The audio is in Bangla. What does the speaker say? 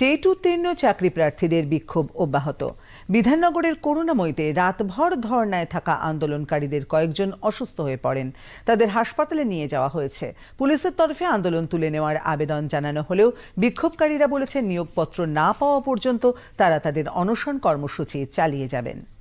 টেট উত্তীর্ণ চাকরি প্রার্থীদের বিক্ষোভ অব্যাহত। বিধাননগরের করুণাময়ীতে রাতভর ধর্নায় থাকা আন্দোলনকারীদের কয়েকজন অসুস্থ হয়ে পড়েন। তাদের হাসপাতালে নিয়ে যাওয়া হয়েছে। পুলিশের তরফে আন্দোলন তুলে নেওয়ার আবেদন জানানো হলেও বিক্ষোভকারীরা বলেছেন নিয়োগপত্র না পাওয়া পর্যন্ত তারা তাদের অনশন কর্মসূচি চালিয়ে যাবেন।